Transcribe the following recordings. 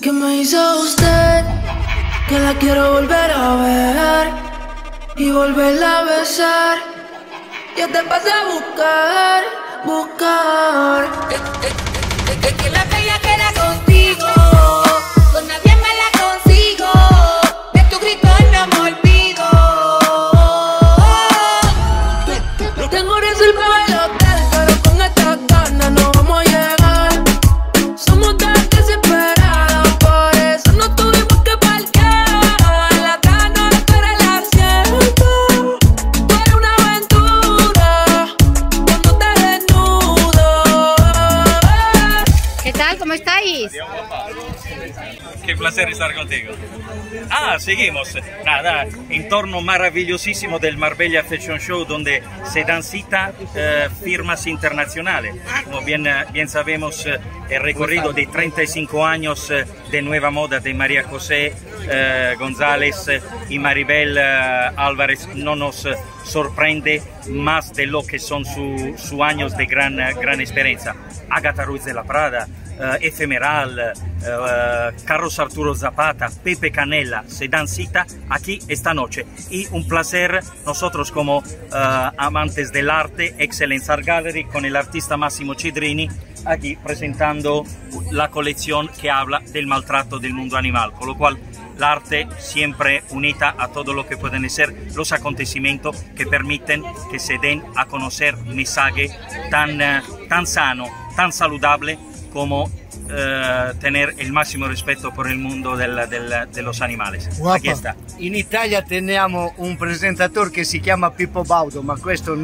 ¿Qué me hizo usted? Que la quiero volver a ver y volverla a besar. Yo te pasé a buscar. Es que la bella queda contigo, con nadie me la consigo. De tu grito no me olvido. Tengo reservado el hotel, pero con esta ganas no vamos a llegar. Somos tan desesperados, por eso no tuvimos que parquear. La gana para el asiento. Tú eres una aventura cuando te desnudo. ¿Qué tal? ¿Cómo estáis? Adiós, guapa. Qué placer estar contigo. Seguimos. Nada, entorno maravillosísimo del Marbella Fashion Show, donde se dan cita firmas internacionales. Como bien sabemos, el recorrido de 35 años de nueva moda de María José González y Maribel Álvarez no nos sorprende más de lo que son sus años de gran experiencia. Agatha Ruiz de la Prada, Efemeral, Carlos Arturo Zapata, Pepe Canella se dan cita aquí esta noche, y un placer nosotros como amantes del arte, Excellence Art Gallery, con el artista Massimo Cedrini aquí presentando la colección que habla del maltrato del mundo animal, con lo cual l'arte siempre unita a todo lo que pueden ser los acontecimientos que permiten que se den a conocer mensajes tan sano, tan saludable como tener el máximo respeto por el mundo de los animales. Guapa. Aquí está. In Italia teniamo un presentatore che si chiama Pippo Baudo, ma questo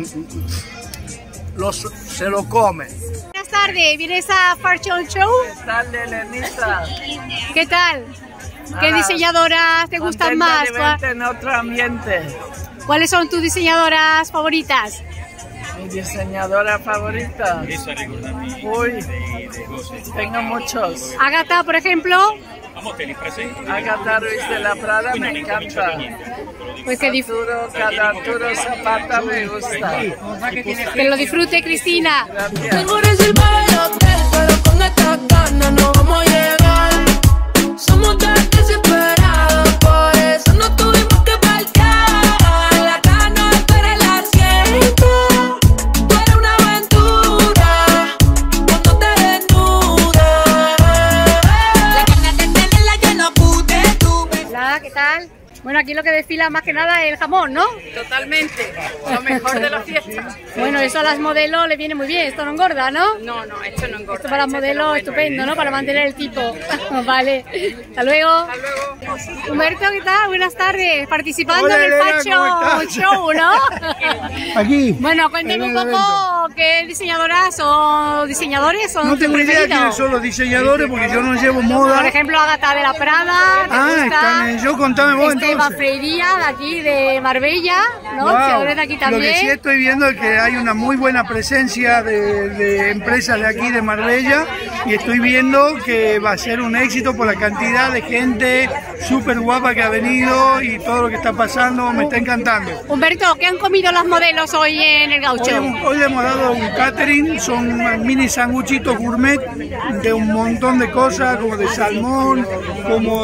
se lo come. Buenas tardes, ¿vienes a Fashion Show? ¿Qué tal, Elenita? ¿Qué tal? ¿Qué diseñadoras te gustan más? De verte en otro ambiente. ¿Cuáles son tus diseñadoras favoritas? Mi diseñadora favorita. Uy, tengo muchos. Agatha, por ejemplo. Agatha Ruiz de la Prada me encanta. Pues Cada Arturo Zapata me gusta. que lo disfrute, Cristina. Gracias. Tengo reservado el hotel, pero con esta ganas no vamos a llegar. Somos tan desesperados, por eso no tuvimos que parquear. La gana para el asiento. Tú eres una aventura cuando te desnudas. La gana de tenerla yo no pude, tuve. Hola, ¿qué tal? Bueno, aquí lo que desfila más que nada es el jamón, ¿no? Totalmente, lo mejor de la fiesta. Bueno, eso a las modelos les viene muy bien, esto no engorda, ¿no? No, esto no engorda. Esto para las modelos estupendo, ¿no? Para mantener el tipo. Vale, hasta luego. Hasta luego. Humberto, ¿qué tal? Buenas tardes, participando Hola, en el Elena, Fashion Show, ¿no? Aquí. Bueno, cuénteme un poco qué diseñadoras o diseñadores son No tus tengo idea preferidos. quiénes son los diseñadores porque yo no llevo Por moda. ejemplo, Agatha de la Prada, ¿te gusta? Yo contame vos Esteban entonces. Freiría, de aquí de Marbella, ¿no? Wow. Que es de aquí Lo también. que sí estoy viendo es que hay una muy buena presencia de empresas de aquí de Marbella, y estoy viendo que va a ser un éxito por la cantidad de gente súper guapa que ha venido y todo lo que está pasando me está encantando. Humberto, ¿qué han comido las modelos hoy en el Gaucho? Hoy le hemos dado un catering, son mini sanguchitos gourmet de un montón de cosas, como de salmón, como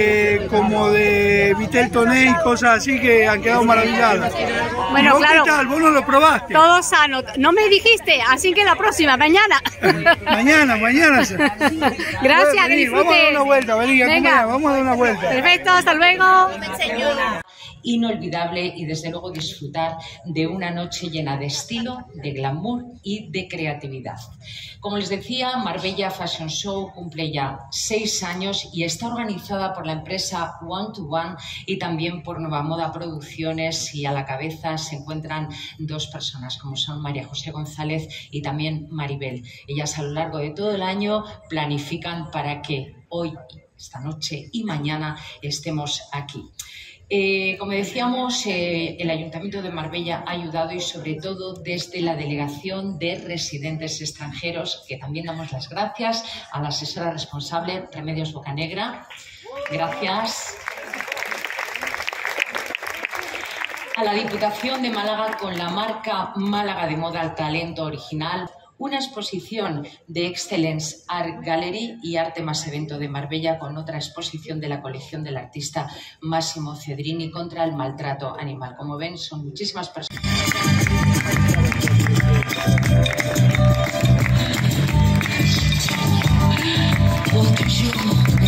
de vitel toné y cosas así que han quedado maravilladas. Bueno, ¿Y vos claro. qué tal? ¿Vos no lo probaste? Todo sano. No me dijiste, así que la próxima, mañana. Mañana. Gracias, que Vení, disfrutes. vamos a dar una vuelta, vení, Venga. acompañá, vamos a dar una vuelta. Perfecto, hasta luego. Inolvidable y desde luego disfrutar de una noche llena de estilo, de glamour y de creatividad. Como les decía, Marbella Fashion Show cumple ya 6 años y está organizada por la empresa One to One y también por Nueva Moda Producciones, y a la cabeza se encuentran 2 personas como son María José González y también Maribel. Ellas a lo largo de todo el año planifican para que hoy, esta noche y mañana estemos aquí. Como decíamos, el Ayuntamiento de Marbella ha ayudado, y sobre todo desde la Delegación de Residentes Extranjeros, que también damos las gracias a la asesora responsable, Remedios Bocanegra. Gracias. A la Diputación de Málaga con la marca Málaga de Moda al Talento Original. una exposición de Excellence Art Gallery y Arte Más Evento de Marbella, con otra exposición de la colección del artista Massimo Cedrini contra el maltrato animal. Como ven, son muchísimas personas. What you